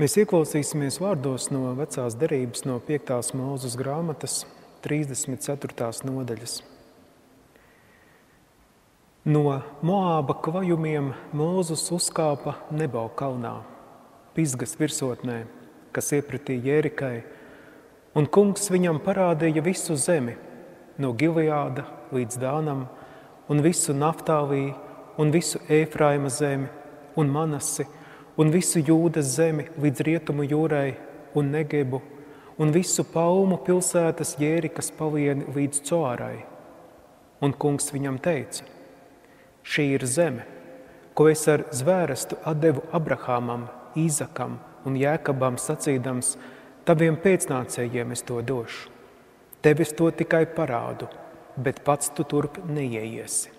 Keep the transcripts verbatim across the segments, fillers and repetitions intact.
Mēs ieklausīsimies vārdos no vecās derības, no piektās Mūzes grāmatas, trīsdesmit ceturtās nodaļas. No Moāba kvajumiem Mūzes uzkāpa Nebo kalnā, Pisgas virsotnē, kas iepratī Jērikai, un kungs viņam parādīja visu zemi, no Gileāda līdz Dānam, un visu Naftālī, un visu Ēfraima zemi, un Manasi, un visu Jūdas zemi līdz Rietumu jūrai un Negebu, un visu Palmu pilsētas Jērikas palieni līdz Coārai. Un kungs viņam teica: šī ir zeme, ko es ar zvērestu atdevu Abrahāmam, Īzakam un Jēkabam sacīdams, taviem pēcnācējiem es to došu. Tev es to tikai parādu, bet pats tu turp neieiesi.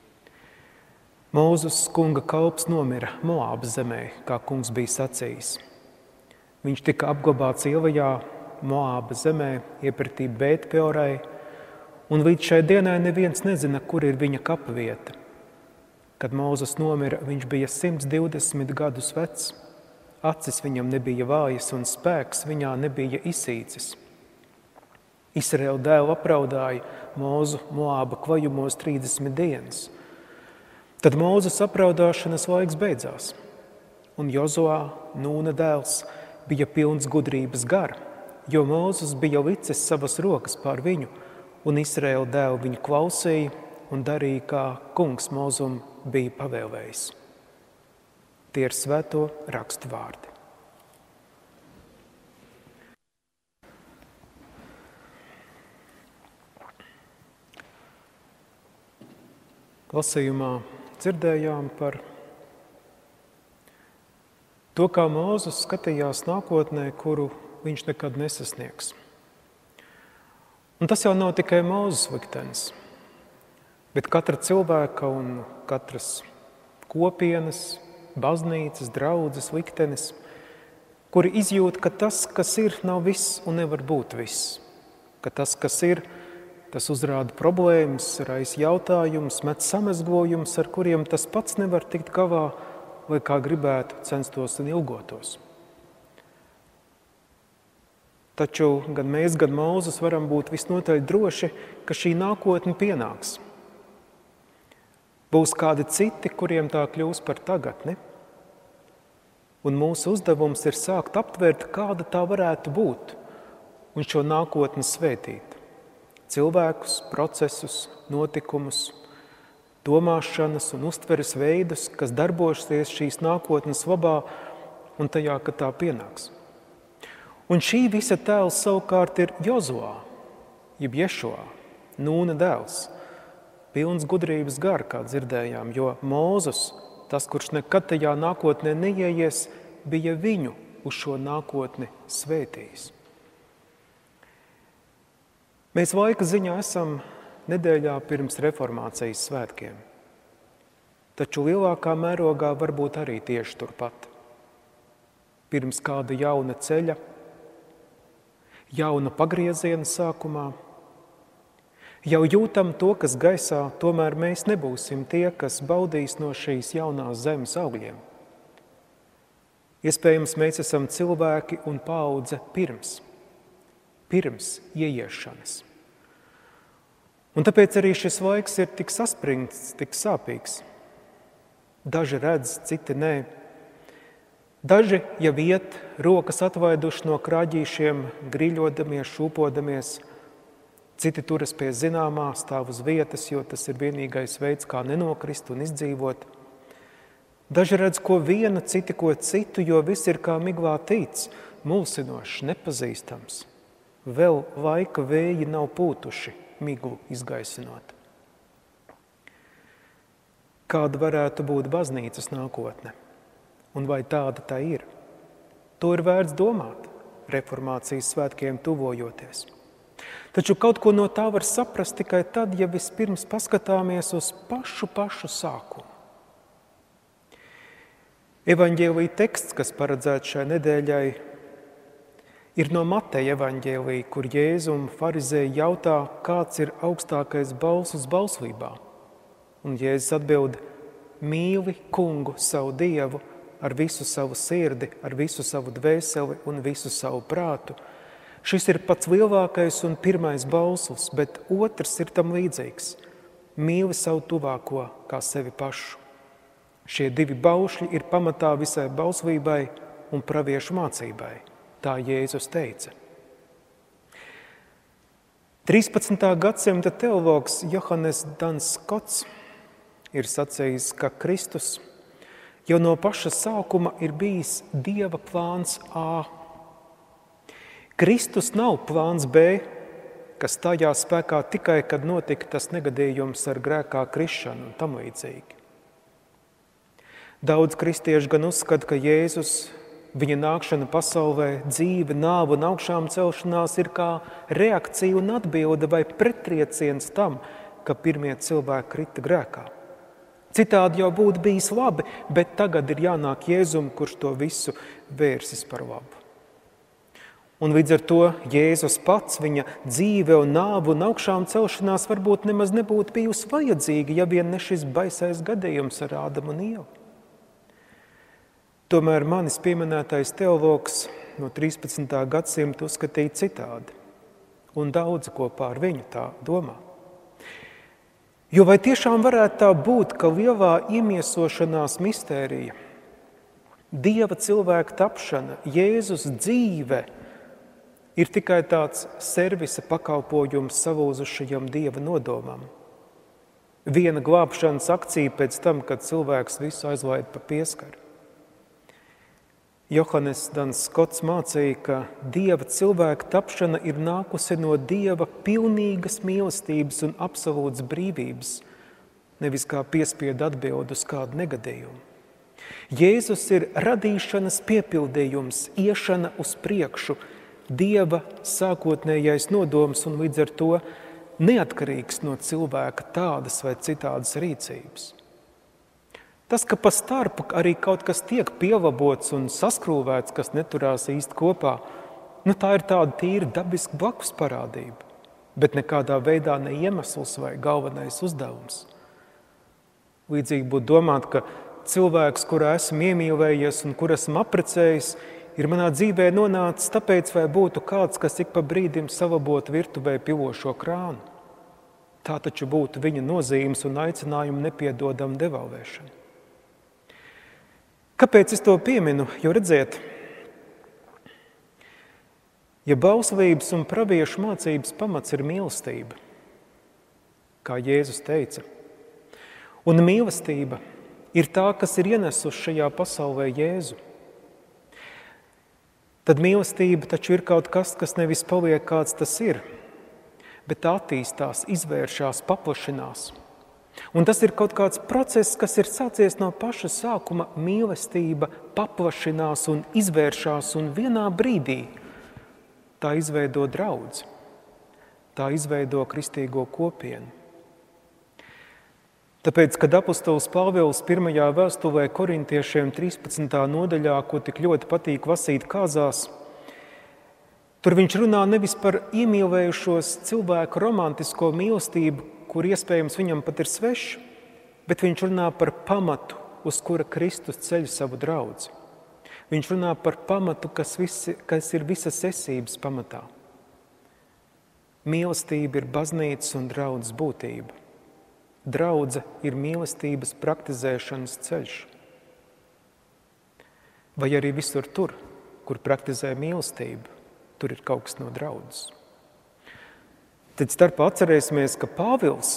Mūzes kunga kalps nomira Moābas zemē, kā kungs bija sacījis. Viņš tika apglabāts ielajā Moābas zemē, iepratī Bētpeorai, un līdz šai dienai neviens nezina, kur ir viņa kapvieta. Kad Mūzes nomira, viņš bija simts divdesmit gadus vecs, acis viņam nebija vājas un spēks viņā nebija izsīcis. Izraēla dēlu apraudāja Mūzu Moāba kvajumos trīsdesmit dienas. Tad Mūzes apraudāšanas laiks beidzās, un Jozuā, Nūna dēls, bija pilns gudrības gara, jo Mūzes bija licis savas rokas pār viņu, un Izraēla dēlu viņu klausīja un darīja, kā kungs Mūzum bija pavēlējis. Tie ir svēto rakstu vārdi. Lasījumā dzirdējām par to, kā Mūzes skatījās nākotnē, kuru viņš nekad nesasniegs. Un tas jau nav tikai Mūzes liktenis, bet katra cilvēka un katras kopienas, baznīcas, draudzes liktenis, kuri izjūt, ka tas, kas ir, nav viss un nevar būt viss, ka tas, kas ir, tas uzrāda problēmas, raisa jautājumus, met samezgojumus, ar kuriem tas pats nevar tikt galā, vai kā gribētu censtos un ilgotos. Taču gan mēs, gan Mūzes varam būt visnotaļ droši, ka šī nākotne pienāks. Būs kādi citi, kuriem tā kļūs par tagadni, un mūsu uzdevums ir sākt aptvērt, kāda tā varētu būt, un šo nākotni svētīt. Cilvēkus, procesus, notikumus, domāšanas un uztveres veidus, kas darbosies šīs nākotnes labā un tajā, ka tā pienāks. Un šī visa tēls savukārt ir Jozuā, jeb Ješuā, Nūna dēls, pilns gudrības gara, kā dzirdējām, jo Mūzes, tas, kurš nekad tajā nākotnē neieies, bija viņu uz šo nākotni svētījis. Mēs laika ziņā esam nedēļā pirms reformācijas svētkiem, taču lielākā mērogā varbūt arī tieši turpat. Pirms kāda jauna ceļa, jauna pagrieziena sākumā, jau jūtam to, kas gaisā, tomēr mēs nebūsim tie, kas baudīs no šīs jaunās zemes augļiem. Iespējams, mēs esam cilvēki un paudze pirms. pirms ieiešanas. Un tāpēc arī šis laiks ir tik saspringts, tik sāpīgs. Daži redz, citi nē. Daži jau iet, rokas atvaiduši no krāģīšiem, griļodamies, šūpodamies. Citi turas pie zināmā, stāv uz vietas, jo tas ir vienīgais veids, kā nenokrist un izdzīvot. Daži redz ko vienu, citi ko citu, jo viss ir kā miglā tīts, mulsinošs, nepazīstams. Vēl laika vēji nav pūtuši, miglu izgaisinot. Kāda varētu būt baznīcas nākotne? Un vai tāda tā ir? To ir vērts domāt, reformācijas svētkiem tuvojoties. Taču kaut ko no tā var saprast tikai tad, ja vispirms paskatāmies uz pašu pašu sākumu. Evaņģēlija teksts, kas paredzēts šai nedēļai, ir no Mateja evaņģēlija, kur Jēzu un farizēji jautā, kāds ir augstākais balss uz bauslībā. Un Jēzus atbild: mīli kungu savu Dievu ar visu savu sirdi, ar visu savu dvēseli un visu savu prātu. Šis ir pats lielākais un pirmais bauslis, bet otrs ir tam līdzīgs. Mīli savu tuvāko kā sevi pašu. Šie divi baušļi ir pamatā visai bauslībai un praviešu mācībai. Tā Jēzus teica. trīspadsmitā gadsimta teologs Johannes Dans Skots ir sacījis, ka Kristus jau no paša sākuma ir bijis Dieva plāns A. Kristus nav plāns B, kas stājās spēkā tikai, kad notika tas negadījums ar grēkā krišanu un tam līdzīgi. Daudz kristiešu gan uzskata, ka Jēzus, viņa nākšana pasaulē, dzīve, nāve un augšām celšanās ir kā reakcija un atbilde vai pretrieciens tam, ka pirmie cilvēki krita grēkā. Citādi jau būtu bijis labi, bet tagad ir jānāk Jēzum, kurš to visu vērsis par labu. Un līdz ar to Jēzus pats, viņa dzīve un nāve un augšām celšanās varbūt nemaz nebūtu bijusi vajadzīga, ja vien ne šis baisais gadījums ar Ādamu un Ievu. Tomēr manis pieminētais teologs no trīspadsmitā gadsimta uzskatīja citādi, un daudzi kopā ar viņu tā domā. Jo vai tiešām varētu tā būt, ka lielā iemiesošanās mistērija, Dieva cilvēka tapšana, Jēzus dzīve ir tikai tāds servisa pakalpojums salūzušajam Dieva nodomam? Viena glābšanas akcija pēc tam, kad cilvēks visu aizlaid pa pieskaru. Johannes Dans Skots mācīja, ka Dieva cilvēka tapšana ir nākusi no Dieva pilnīgas mīlestības un absolūtas brīvības, nevis kā piespiedu atbildi uz kādu negadījumu. Jēzus ir radīšanas piepildījums, iešana uz priekšu, Dieva sākotnējais nodoms un līdz ar to neatkarīgs no cilvēka tādas vai citādas rīcības. Tas, ka pa starpu arī kaut kas tiek pielabots un saskrūvēts, kas neturās īsti kopā, nu tā ir tāda tīra dabiska blakus parādība, bet nekādā veidā ne iemesls vai galvenais uzdevums. Līdzīgi būtu domāt, ka cilvēks, kurā esmu iemīlējies un kur esmu apprecējis, ir manā dzīvē nonācis tāpēc, vai būtu kāds, kas ik pa brīdim salabot virtuvē pilošo krānu. Tā taču būtu viņa nozīmes un aicinājumu nepiedodama devalvēšana. Kāpēc es to pieminu? Jo redziet, ja bauslības un praviešu mācības pamats ir mīlestība, kā Jēzus teica, un mīlestība ir tā, kas ir ienesusi šajā pasaulē Jēzu, tad mīlestība taču ir kaut kas, kas nevis paliek kāds tas ir, bet attīstās, izvēršās, paplašinās. Un tas ir kaut kāds process, kas ir sācies no paša sākuma. Mīlestība paplašinās un izvēršās, un vienā brīdī tā izveido draudzi, tā izveido kristīgo kopienu. Tāpēc, kad apostols Pāvils pirmajā vēstulē korintiešiem trīspadsmitā nodaļā, ko tik ļoti patīk lasīt kāzās, tur viņš runā nevis par iemīlējušos cilvēku romantisko mīlestību, kur iespējams viņam pat ir svešs, bet viņš runā par pamatu, uz kura Kristus ceļ savu draudzi. Viņš runā par pamatu, kas, visi, kas ir visas esības pamatā. Mīlestība ir baznīcas un draudzes būtība. Draudze ir mīlestības praktizēšanas ceļš. Vai arī visur tur, kur praktizē mīlestību, tur ir kaut kas no draudzes. Tad starpā atcerēsimies, ka Pāvils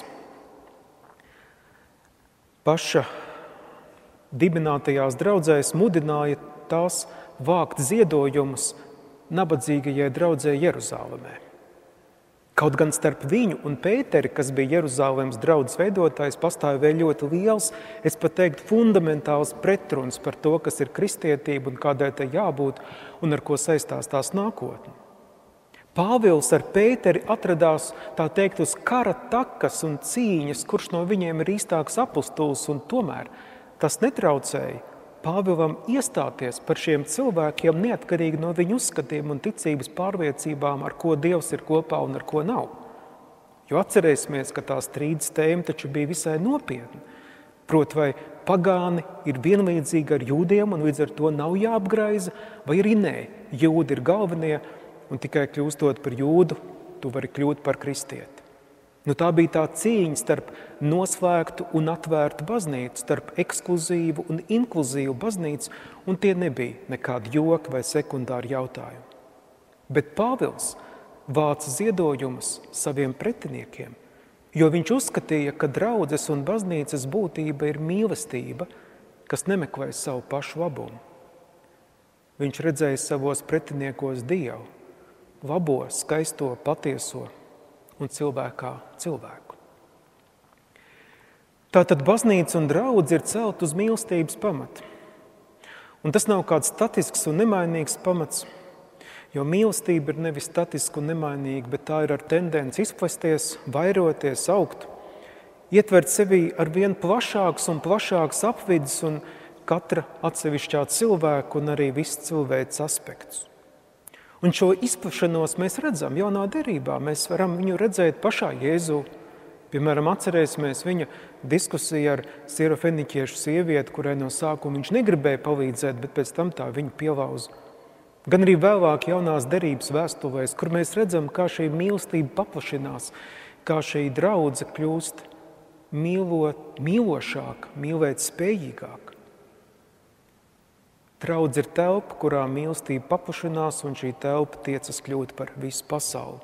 paša dibinātajās draudzēs mudināja tās vākt ziedojumus nabadzīgajai draudzē Jeruzālemē. Kaut gan starp viņu un Pēteri, kas bija Jeruzālēmas draudzes veidotājs, pastāv vēl ļoti liels, es pat teiktu, fundamentāls pretruns par to, kas ir kristietība un kādai tai jābūt un ar ko saistās tās nākotne. Pāvils ar Pēteri atradās, tā teikt, uz kara takas un cīņas, kurš no viņiem ir īstāks apustulis, un tomēr tas netraucēja Pāvilam iestāties par šiem cilvēkiem neatkarīgi no viņu uzskatiem un ticības pārliecībām, ar ko Dievs ir kopā un ar ko nav. Jo atcerēsimies, ka tā strīdas tēma taču bija visai nopietna. Proti, vai pagāni ir vienlīdzīgi ar jūdiem un līdz ar to nav jāapgraiza, vai arī nē, jūdi ir galvenie un tikai kļūstot par jūdu, tu vari kļūt par kristieti. Nu, tā bija tā cīņa starp noslēgtu un atvērtu baznīcu, starp ekskluzīvu un inkluzīvu baznīcu, un tie nebija nekādi joki vai sekundāri jautājumi. Bet Pāvils vāca ziedojumus saviem pretiniekiem, jo viņš uzskatīja, ka draudzes un baznīcas būtība ir mīlestība, kas nemeklē savu pašu labumu. Viņš redzēja savos pretiniekos Dievu, labo, skaisto, patieso un cilvēkā cilvēku. Tātad baznīca un draudze ir celt uz mīlestības pamata. Un tas nav kāds statisks un nemainīgs pamats, jo mīlestība ir nevis statiska un nemainīga, bet tā ir ar tendenci izplesties, vairoties, augt, ietvert sevī ar vien plašāks un plašāks apvidus un katra atsevišķā cilvēka un arī viss cilvēks aspekts. Un šo izplašanos mēs redzam jaunā derībā. Mēs varam viņu redzēt pašā Jēzū. Piemēram, atcerēsimies viņa diskusiju ar sirofenikiešu sievieti, kurai no sākuma viņš negribēja palīdzēt, bet pēc tam tā viņu pielauza. Gan arī vēlāk jaunās derības vēstulēs, kur mēs redzam, kā šī mīlestība paplašinās, kā šī draudze kļūst mīlot, mīlošāk, mīlēt spējīgāk. Draudze ir telpa, kurā mīlestība paplašinās, un šī telpa tiecas kļūt par visu pasauli.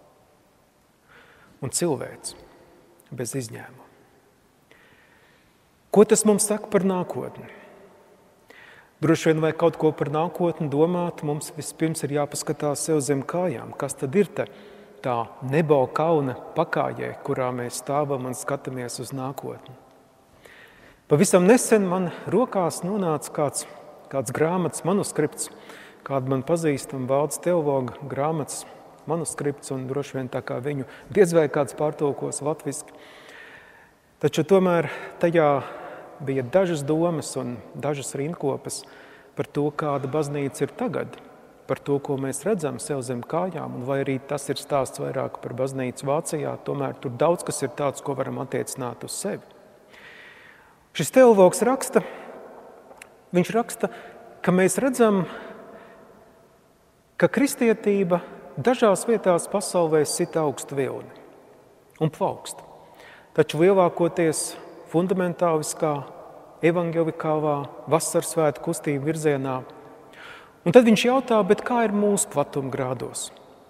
Un cilvēks bez izņēmuma. Ko tas mums saka par nākotni? Droši vien vai kaut ko par nākotni domāt, mums vispirms ir jāpaskatās sev zem kājām. Kas tad ir te tā Nebo kalna pakājē, kurā mēs stāvam un skatāmies uz nākotni? Pavisam nesen man rokās nonāca kāds kāds grāmatas manuskripts, kāda man pazīstama vācu teologa grāmatas manuskripts, un droši vien tā kā viņu diez vai kāds pārtulkos latviski. Taču tomēr tajā bija dažas domas un dažas rindkopas par to, kāda baznīca ir tagad, par to, ko mēs redzam sev zem kājām, un vai arī tas ir stāsts vairāk par baznīcu Vācijā, tomēr tur daudz kas ir tāds, ko varam attiecināt uz sevi. Šis teologs raksta, Viņš raksta, ka mēs redzam, ka kristietība dažās vietās pasaulē sit augstu vilni un plaukst. Taču lielākoties fundamentāliskā, evangelikālā vasaras svētku kustību virzienā. Un tad viņš jautā, bet kā ir mūsu platumgrādos?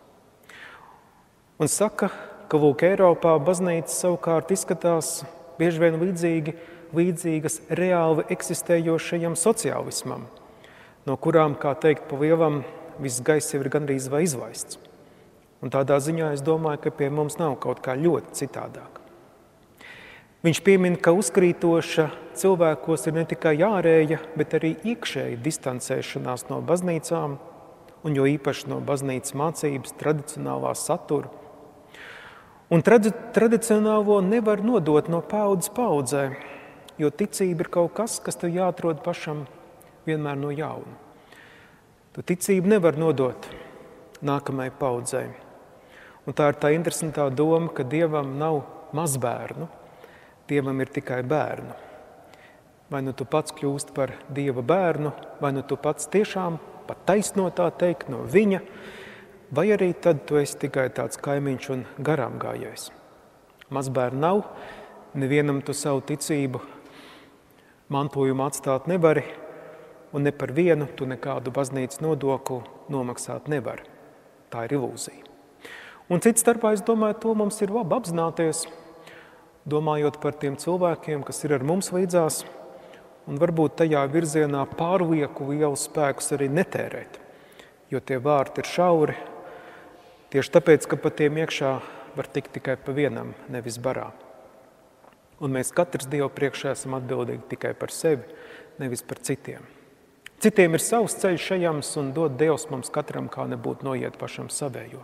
Un saka, ka lūk, Eiropā baznīca savukārt izskatās bieži vien līdzīgi līdzīgas reāli eksistējošajam sociālismam, no kurām, kā teikt, pa lielam viss gaiss jau ir gandrīz vai izlaists. Un tādā ziņā es domāju, ka pie mums nav kaut kā ļoti citādāk. Viņš piemin, ka uzkrītoša cilvēkos ir ne tikai ārēja, bet arī iekšēja distancēšanās no baznīcām, un jo īpaši no baznīcas mācības, tradicionālā satura. Un tradi- tradicionālo nevar nodot no paudzes paudzē, jo ticība ir kaut kas, kas tev jāatrod pašam vienmēr no jauna. Tu ticību nevar nodot nākamajai paudzei. Un tā ir tā interesantā doma, ka Dievam nav mazbērnu, Dievam ir tikai bērnu. Vai nu tu pats kļūst par Dieva bērnu, vai nu tu pats tiešām pat taisnotā teikt no viņa, vai arī tad tu esi tikai tāds kaimiņš un garām gājējs. Mazbērnu nav, nevienam tu savu ticību mantojumu atstāt nevari, un ne par vienu tu nekādu baznīcas nodokli nomaksāt nevari. Tā ir ilūzija. Un cits starpā, es domāju, to mums ir labi apzināties, domājot par tiem cilvēkiem, kas ir ar mums līdzās, un varbūt tajā virzienā pārlieku lielu spēkus arī netērēt, jo tie vārti ir šauri, tieši tāpēc, ka pa tiem iekšā var tikt tikai pa vienam, nevis barā. Un mēs katrs Dievu priekšā esam atbildīgi tikai par sevi, nevis par citiem. Citiem ir savs ceļš ejams un dod Dievs mums katram kā nebūtu noiet pašam savējo.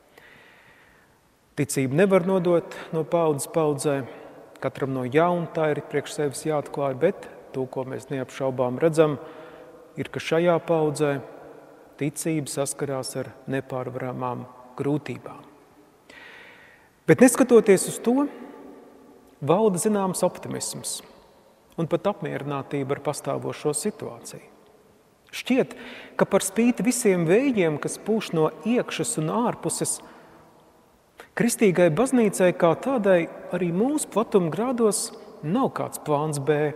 Ticību nevar nodot no paudzes paudzē, katram no jauna tā ir priekš sevis jāatklāj, bet to, ko mēs neapšaubām redzam, ir, ka šajā paudzē ticība saskarās ar nepārvaramām grūtībām. Bet neskatoties uz to, valda zināms optimisms. un pat apmierinātība ar pastāvošo situāciju. Šķiet, ka par spīti visiem vējiem, kas pūš no iekšas un ārpuses, kristīgai baznīcai kā tādai arī mūsu platumgrādos nav kāds plāns B.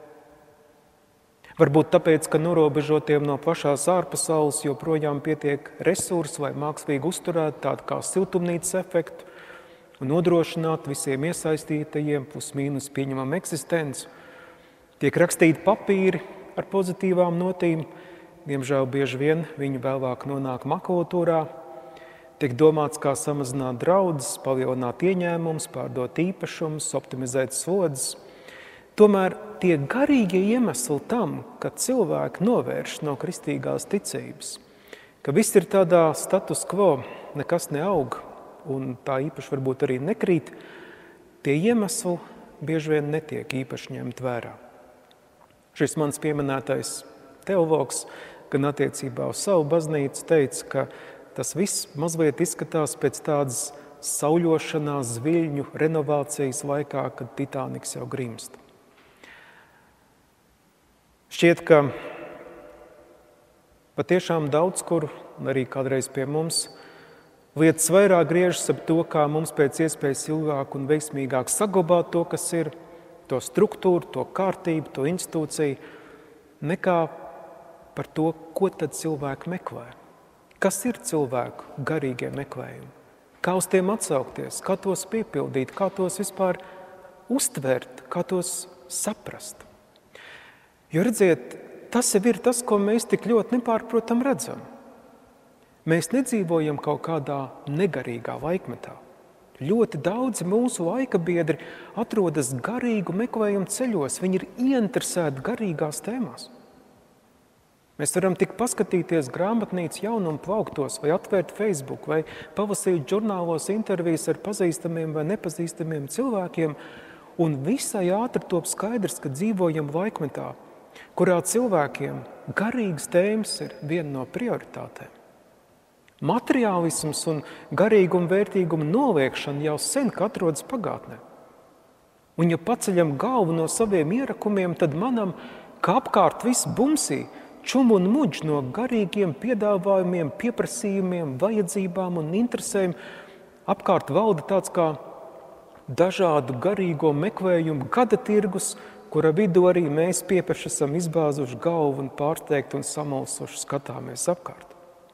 Varbūt tāpēc, ka norobežotiem no plašās ārpasaules joprojām pietiek resursi, lai mākslīgi uzturētu tādu kā siltumnīcas efektu un nodrošinātu visiem iesaistītajiem plus mīnus pieņemam eksistenci. Tiek rakstīti papīri ar pozitīvām notīm, diemžēl bieži vien viņi vēlāk nonāk makultūrā. Tiek domāts, kā samazināt draudzes, palielināt ieņēmumus, pārdot īpašumus, optimizēt slodzes. Tomēr tie garīgie iemesli tam, ka cilvēki novērš no kristīgās ticības, ka viss ir tādā status quo, nekas neaug un tā īpaši varbūt arī nekrīt, tie iemesli bieži vien netiek īpaši ņemt vērā. Šis mans pieminētais teologs, gan attiecībā uz savu baznīcu, teica, ka tas viss mazliet izskatās pēc tādas sauļošanās, zviļņu renovācijas laikā, kad Titāniks jau grimst. Šķiet, ka patiešām daudz kur, un arī kādreiz pie mums, lietas vairāk griežas ap to, kā mums pēc iespējas ilgāk un veiksmīgāk saglabāt to, kas ir, to struktūru, to kārtību, to institūciju, nekā par to, ko tad cilvēki meklē. Kas ir cilvēku garīgie meklējumi? Kā uz tiem atsaukties, kā tos piepildīt, kā tos vispār uztvert, kā tos saprast? Jo redziet, tas jau ir tas, ko mēs tik ļoti nepārprotam redzam. Mēs nedzīvojam kaut kādā negarīgā laikmetā. Ļoti daudzi mūsu laika biedri atrodas garīgu meklējumu ceļos, viņi ir ieinteresēti garīgās tēmās. Mēs varam tik paskatīties grāmatnīcas jaunumu plauktos, vai atvērt Facebook, vai palasīt žurnālos intervijas ar pazīstamiem vai nepazīstamiem cilvēkiem, un visai ātri top skaidrs, ka dzīvojam laikmetā, kurā cilvēkiem garīgas tēmas ir viena no prioritātēm. Materiālisms un garīguma vērtīguma noliekšana jau sen atrodas pagātnē. Un ja paceļam galvu no saviem ierakumiem, tad manam, kā apkārt viss bumsī, čum un muģ no garīgiem piedāvājumiem, pieprasījumiem, vajadzībām un interesēm, apkārt valda tāds kā dažādu garīgo meklējumu gada tirgus, kura vidū arī mēs piepeši esam izbāzuši galvu un pārsteigti un samulsuši skatāmies apkārt.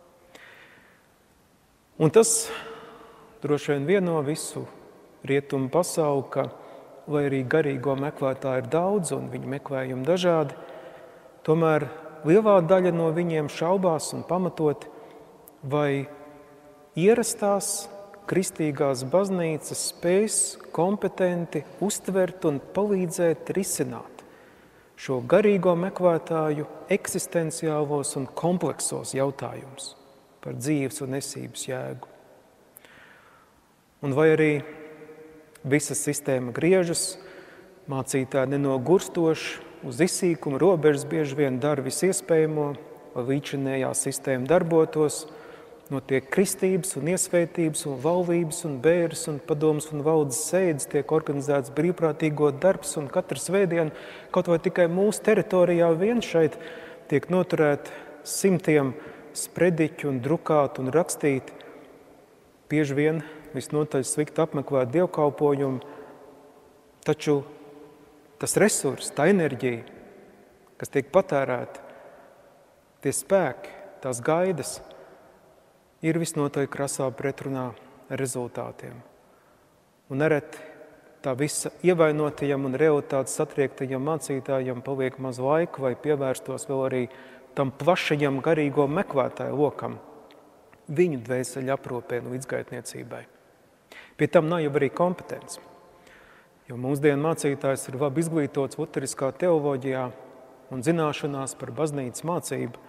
Un tas droši vien vieno visu rietumu pasauli, ka, lai arī garīgo meklētāju ir daudz un viņi meklējumi dažādi, tomēr lielā daļa no viņiem šaubās un pamatot, vai ierastās kristīgās baznīcas spējas kompetenti uztvert un palīdzēt risināt šo garīgo meklētāju eksistenciālos un kompleksos jautājumus par dzīves un esības jēgu. Un vai arī visa sistēma griežas, mācītāji nenogurstoši, uz izsīkuma robežas bieži vien dara visiespējamo, lai līdzinējā sistēma darbotos, notiek kristības un iesvētības un laulības un bēres un padomas un valdes sēdes, tiek organizēts brīvprātīgo darbs un katru svētdienu, kaut vai tikai mūsu teritorijā vien šeit tiek noturēt simtiem sprediķu un drukāt un rakstīt, bieži vien visnotaļ slikti apmeklēt dievkalpojumu, taču tas resurs, tā enerģija, kas tiek patērēta, tie spēki, tās gaidas, ir visnotaļ krasā pretrunā ar rezultātiem. Un nereti tā visa ievainotajam un realitātes satriektajam mācītājam paliek maz laika, lai pievērstos vēl arī tam plašajam garīgo meklētāju lokam, viņu dvēseļu aprūpē un līdzgaitniecībai. Pie tam nav jau arī kompetence, jo mūsdienu mācītājs ir labi izglītots luteriskā teoloģijā un zināšanās par baznīcas mācību,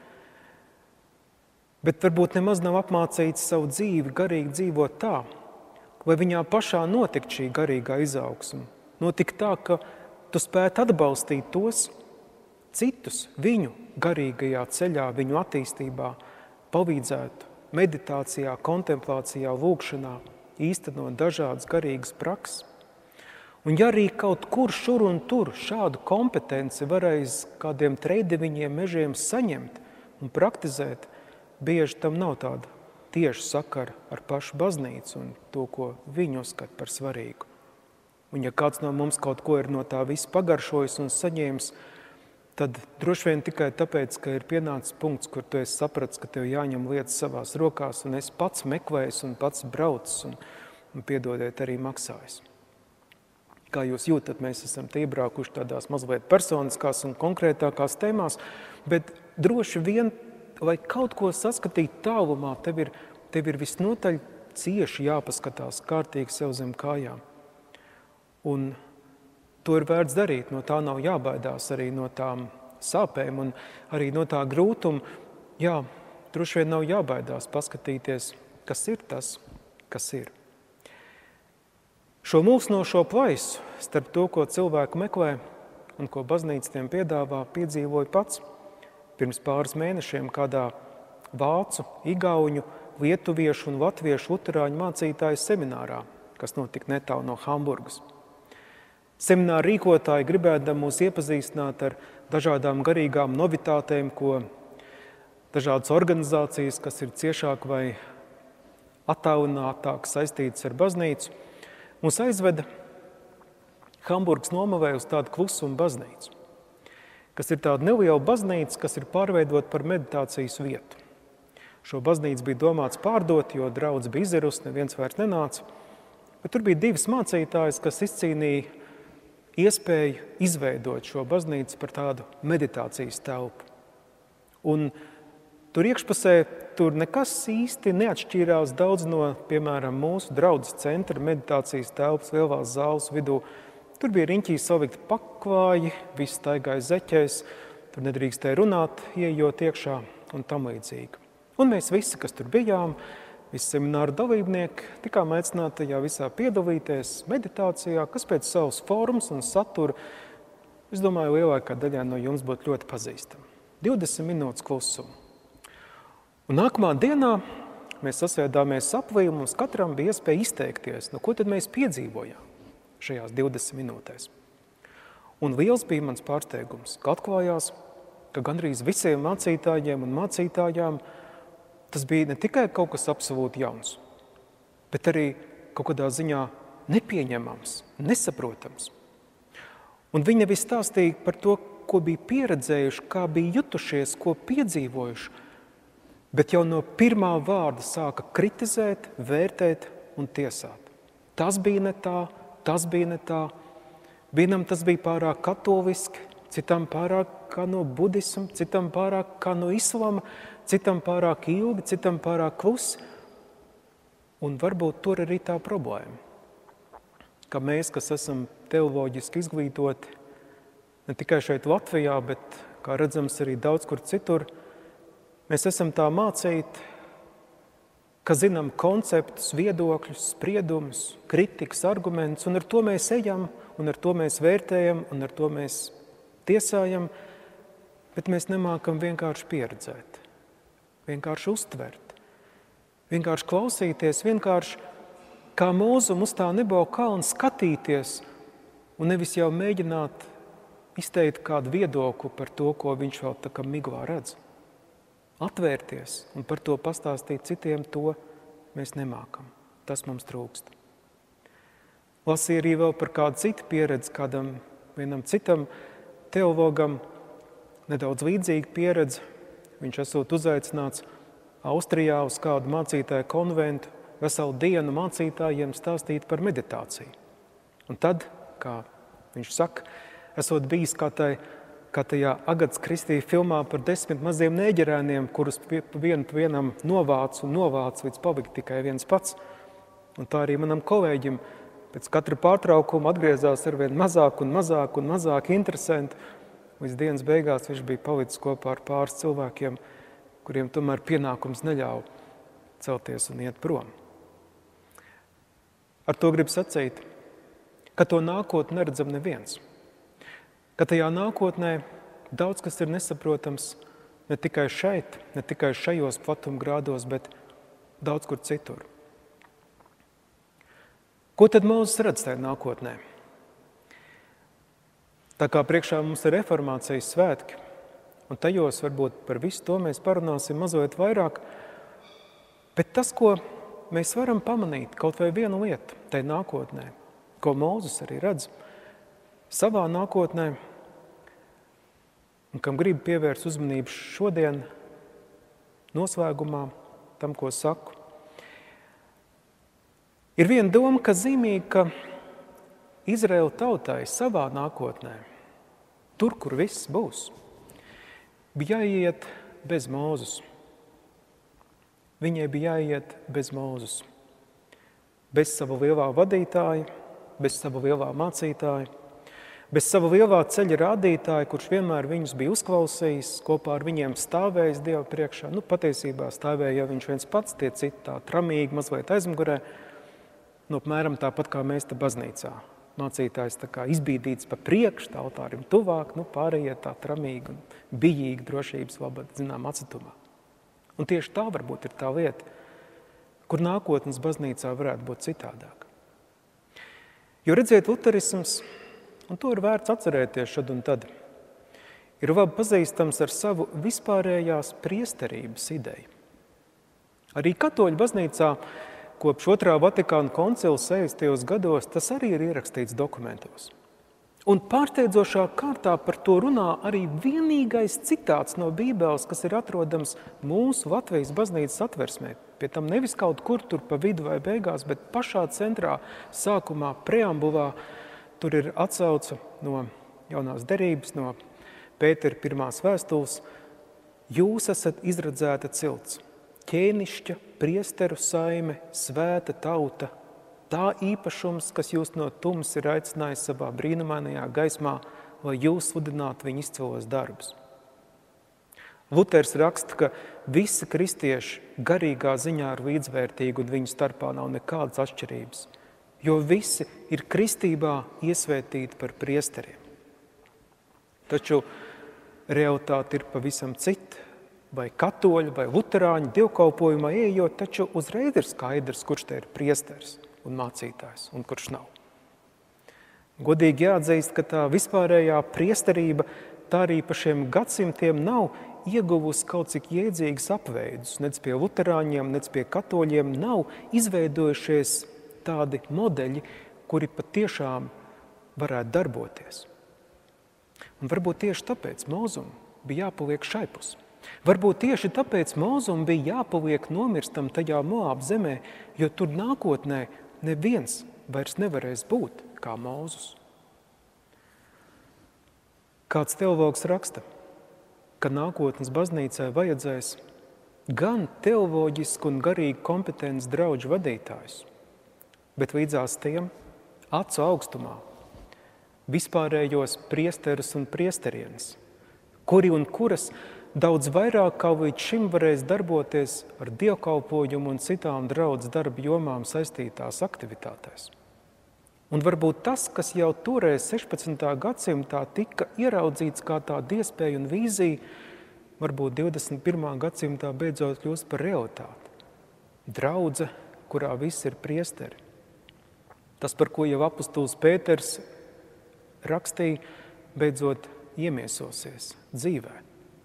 bet varbūt nemaz nav apmācīts savu dzīvi garīgi dzīvot tā, lai viņā pašā notikt šī garīgā izaugsme. Notikt tā, ka tu spētu atbalstīt tos citus viņu garīgajā ceļā, viņu attīstībā, palīdzētu meditācijā, kontemplācijā, lūgšanā, īstenot dažādas garīgas prakses. Un ja arī kaut kur šur un tur šādu kompetenci varēs kādiem treideviņiem mežiem saņemt un praktizēt, bieži tam nav tāda tieši sakara ar pašu baznīcu un to, ko viņi uzskata par svarīgu. Un ja kāds no mums kaut ko ir no tā viss pagaršojis un saņēmis, tad droši vien tikai tāpēc, ka ir pienācis punkts, kur tu esi sapratis, ka tev jāņem lietas savās rokās, un es pats meklējis un pats braucis un, un piedodiet arī maksājis. Kā jūs jūtat, mēs esam te iebraukuši tādās mazliet personiskās un konkrētākās tēmās, bet droši vien, lai kaut ko saskatīt tālumā, tev ir, tev ir visnotaļ cieši jāpaskatās kārtīgi sev zem kājām. Un to ir vērts darīt, no tā nav jābaidās, arī no tām sāpēm un arī no tā grūtuma. Jā, droši vien nav jābaidās paskatīties, kas ir tas, kas ir. Šo mulsnošo plaisu starp to, ko cilvēku meklē un ko baznīca tiem piedāvā, piedzīvoju pats pirms pāris mēnešiem kādā vācu, igauņu, lietuviešu un latviešu luterāņu mācītāju seminārā, kas notika netālu no Hamburgas. Semināra rīkotāji gribēdami mūs iepazīstināt ar dažādām garīgām novitātēm, ko dažādas organizācijas, kas ir ciešāk vai attālinātāk saistītas ar baznīcu, mūs aizveda Hamburgas nomalē uz tādu klusuma baznīcu, kas ir tāda neliela baznīca, kas ir pārveidota par meditācijas vietu. Šo baznīcu bija domāts pārdot, jo draudz bija izirus, neviens vairs nenāca, bet tur bija divas mācītājas, kas izcīnīja iespēju izveidot šo baznīcu par tādu meditācijas telpu. Un tur iekšpusē tur nekas īsti neatšķīrās daudz no, piemēram, mūsu draudzes centra meditācijas telpas lielās zāles vidū. Tur bija riņķī salikti pakvāji, viss staigāja zeķēs, tur nedrīkstēja runāt, ieejot iekšā un tam līdzīgi. Un mēs visi, kas tur bijām, visi semināru dalībnieki, tikām aicināti tajā visā piedalīties meditācijā, kas pēc savas formas un satura, es domāju, lielākā daļā no jums būtu ļoti pazīstama. divdesmit minūtes klusumu. Un nākamā dienā mēs sasēdāmies aplī, un mums katram bija iespēja izteikties, no ko tad mēs piedzīvojām šajās divdesmit minūtēs. Un liels bija mans pārsteigums, ka atklājās, ka gandrīz visiem mācītājiem un mācītājām tas bija ne tikai kaut kas absolūti jauns, bet arī kaut kādā ziņā nepieņemams, nesaprotams. Un viņi nevis stāstīja par to, ko bija pieredzējuši, kā bija jutušies, ko piedzīvojuši, bet jau no pirmā vārda sāka kritizēt, vērtēt un tiesāt. Tas bija ne tā, tas bija ne tā. Vienam tas bija pārāk katoliski, citam pārāk kā no budisma, citam pārāk kā no islama, citam pārāk ilgi, citam pārāk klusi. Un varbūt tur arī tā problēma, ka mēs, kas esam teoloģiski izglītoti, ne tikai šeit Latvijā, bet, kā redzams, arī daudz kur citur, mēs esam tā mācīti, ka zinām konceptus, viedokļus, spriedumus, kritikas, argumentus, un ar to mēs ejam, un ar to mēs vērtējam, un ar to mēs tiesājam, bet mēs nemākam vienkārši pieredzēt, vienkārši uztvert, vienkārši klausīties, vienkārši kā mūzu mums tā nebauda kalns skatīties un nevis jau mēģināt izteikt kādu viedokli par to, ko viņš vēl tā kā miglā redz. Atvērties un par to pastāstīt citiem, to mēs nemākam. Tas mums trūkst. Lasīju arī vēl par kādu citu pieredzi, kādam vienam citam teologam nedaudz līdzīga pieredze. Viņš esot uzaicināts Austrijā uz kādu mācītāju konventu, veselu dienu mācītājiem stāstīt par meditāciju. Un tad, kā viņš saka, esot bijis kā, tai, kā tajā Agats Kristī filmā par desmit maziem nēģerēniem, kurus vienu pa vienam novāc un novāc, līdz palikt tikai viens pats. Un tā arī manam kolēģim pēc katra pārtraukuma atgriezās ar vien mazāk un mazāk un mazāk interesanti. Līdz dienas beigās viņš bija palicis kopā ar pāris cilvēkiem, kuriem tomēr pienākums neļauj celties un iet prom. Ar to grib sacīt, ka to nākotni neredzam neviens. Ka tajā nākotnē daudz kas ir nesaprotams ne tikai šeit, ne tikai šajos platumgrādos, bet daudz kur citur. Ko tad Mūzes redz tajā nākotnē? Tā kā priekšā mums ir reformācijas svētki, un tajos varbūt par visu to mēs parunāsim mazliet vairāk, bet tas, ko mēs varam pamanīt, kaut vai vienu lietu tai nākotnē, ko Mūzes arī redz savā nākotnē, un kam grib pievērst uzmanību šodien noslēgumā tam, ko saku. Ir viena doma, ka zīmīga, ka Izraēla tautai savā nākotnē, tur, kur viss būs, bija jāiet bez Mūzes. Viņai bija jāiet bez Mūzes, bez sava lielā vadītāja, bez sava lielā mācītāja, bez sava lielā ceļa rādītāja, kurš vienmēr viņus bija uzklausījis, kopā ar viņiem stāvējis Dieva priekšā. Nu, patiesībā stāvēja jau viņš viens pats, tie citi tā tramīgi, mazliet aizmugurē, nu, apmēram tāpat kā mēs te baznīcā. Mācītājs tā kā izbīdīts pa priekš, tā altārim tuvāk, nu, pārējie tā tramīgi un bijīgi drošības labad, zinām, atsatumā. Un tieši tā varbūt ir tā lieta, kur nākotnes baznīcā varētu būt citādāk. Jo redziet, luterisms, un to ir vērts atcerēties šad un tad, ir labi pazīstams ar savu vispārējās priesterības ideju. Arī katoļu baznīcā kopš otrā Vatikāna koncila sešdesmitajos gados tas arī ir ierakstīts dokumentos. Un pārsteidzošā kārtā par to runā arī vienīgais citāts no Bībeles, kas ir atrodams mūsu Latvijas baznīcas atversmē. Pie tam nevis kaut kur tur pa vidu vai beigās, bet pašā centrā, sākumā, preambulā, tur ir atsauce no jaunās derības, no Pētera pirmās vēstules. Jūs esat izradzēta cilts, ķēnišķa, priesteru saime, svēta tauta, tā īpašums, kas jūs no tums ir aicinājis savā brīnumainajā gaismā, lai jūs sludinātu viņa izcilos darbus. Luters raksta, ka visi kristieši garīgā ziņā ir līdzvērtīgi un viņu starpā nav nekādas atšķirības, jo visi ir kristībā iesvētīti par priesteriem. Taču realitāte ir pavisam cita. Vai katoļi, vai luterāņi dievkalpojumā ieejot, taču uzreiz ir skaidrs, kurš te ir priesteris un mācītājs, un kurš nav. Godīgi jāatzīst, ka tā vispārējā priesterība tā arī pa šiem gadsimtiem nav ieguvusi kaut cik jēdzīgas apveidus. Nec pie luterāņiem, nec pie katoļiem nav izveidojušies tādi modeļi, kuri patiešām varētu darboties. Un varbūt tieši tāpēc Mūzum bija jāpaliek šai pusē. Varbūt tieši tāpēc Mūzum bija jāpaliek nomirstam tajā Moābu zemē, jo tur nākotnē neviens vairs nevarēs būt kā Mūzus. Kāds teologs raksta, ka nākotnes baznīcai vajadzēs gan teoloģisku un garīgu kompetenci draudžu vadītājus, bet līdzās tiem acu augstumā vispārējos priesterus un priesterienes, kuri un kuras daudz vairāk kā līdz šim varēs darboties ar dievkalpojumu un citām draudz darba jomām saistītās aktivitātēs. Un varbūt tas, kas jau toreiz sešpadsmitā gadsimtā tika ieraudzīts kā tāda iespēja un vīzija, varbūt divdesmit pirmā gadsimtā beidzot kļūst par realitāti. Draudze, kurā viss ir priesteri. Tas, par ko jau apustulis Pēters rakstīja, beidzot iemiesosies dzīvē.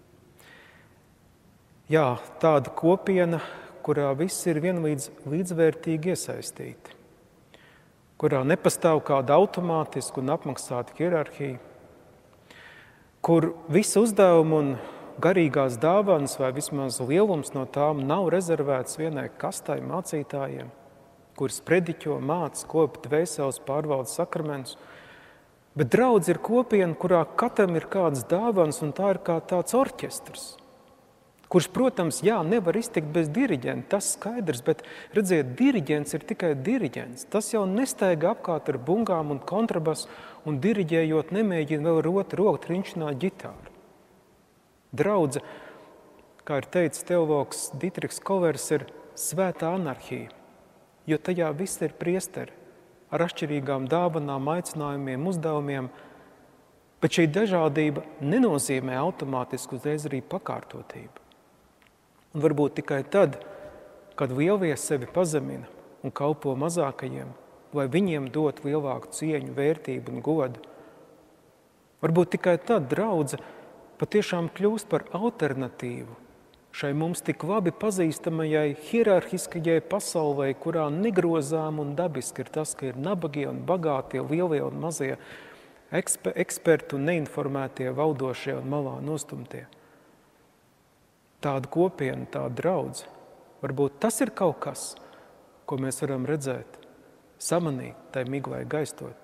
Jā, tāda kopiena, kurā viss ir vienlīdz līdzvērtīgi iesaistīti, kurā nepastāv kāda automātiska un apmaksāta hierarhija, kur visi uzdevumi un garīgās dāvanas vai vismaz lielums no tām nav rezervēts vienai kastai mācītājiem, kuras prediķo, māca, kopa dvēseles, pārvalda sakramentus, bet draudz ir kopiena, kurā katram ir kādas dāvanas un tā ir kā tāds orķestrs, kurš, protams, jā, nevar iztikt bez diriģenta, tas skaidrs, bet, redziet, diriģents ir tikai diriģents. Tas jau nestaiga apkārt ar bungām un kontrabasu un diriģējot nemēģina vēl ar otru roku trinčināt ģitāru. Draudze, kā ir teicis teologs Dietrichs Kovers, ir svētā anarhija, jo tajā viss ir priesteri ar atšķirīgām dāvanām, aicinājumiem, uzdevumiem, bet šī dažādība nenozīmē automātiski uzreiz arī pakārtotību. Un varbūt tikai tad, kad lielie sevi pazemina un kalpo mazākajiem, lai viņiem dot lielāku cieņu, vērtību un godu, Varbūt tikai tad draudze patiešām kļūst par alternatīvu šai mums tik labi pazīstamajai hierarhiskajai pasaulē, kurā negrozām un dabiski ir tas, ka ir nabagie un bagātie, lielie un mazie, eksper, eksperti un neinformētie, valdošie un malā nostumtie. Tāda kopiena, tāda draudze, varbūt tas ir kaut kas, ko mēs varam redzēt, samanīt, tai miglai gaistot.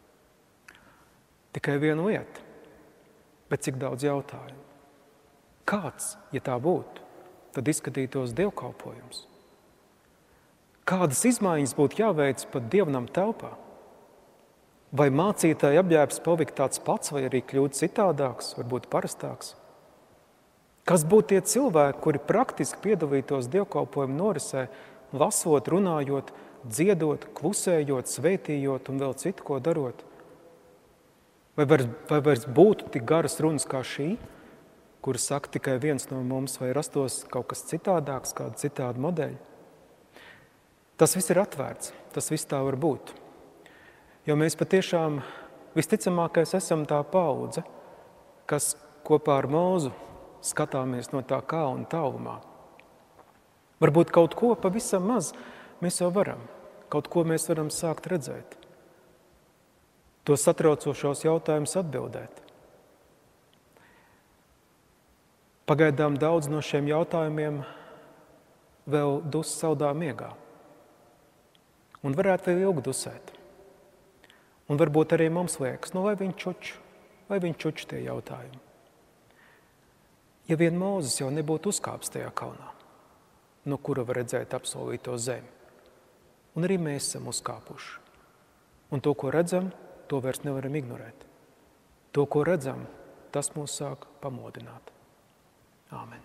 Tikai viena lieta, bet cik daudz jautājumu. Kāds, ja tā būtu, tad izskatītos dievkalpojums? Kādas izmaiņas būtu jāveic pat dievnam telpā? Vai mācītāja apģērbs palikt tāds pats, vai arī kļūt citādāks, varbūt parastāks? Kas būtu tie cilvēki, kuri praktiski piedalītos dievkalpojumu norisē, lasot, runājot, dziedot, klusējot, svētījot un vēl citu, ko darot? Vai vairs, vai vairs būtu tik garas runas kā šī, kuru saka tikai viens no mums, vai rastos kaut kas citādāks, kāda citāda modeļa? Tas viss ir atvērts, tas viss tā var būt. Jo mēs patiešām visticamākais esam tā paudze, kas kopā ar Mūzu skatāmies no tā kalna tālumā. Varbūt kaut ko pavisam maz mēs jau varam, kaut ko mēs varam sākt redzēt. To satraucošos jautājumus atbildēt. Pagaidām daudz no šiem jautājumiem vēl dus saudā miegā. Un varētu vēl ilgi dusēt. Un varbūt arī mums liekas, nu vai viņi čuč, vai viņi čuč tie jautājumi. Ja vien Mūzes jau nebūtu uzkāps tajā kalnā, no kura var redzēt apsolīto zemi. Un arī mēs esam uzkāpuši. Un to, ko redzam, to vairs nevaram ignorēt. To, ko redzam, tas mūs sāk pamodināt. Āmen.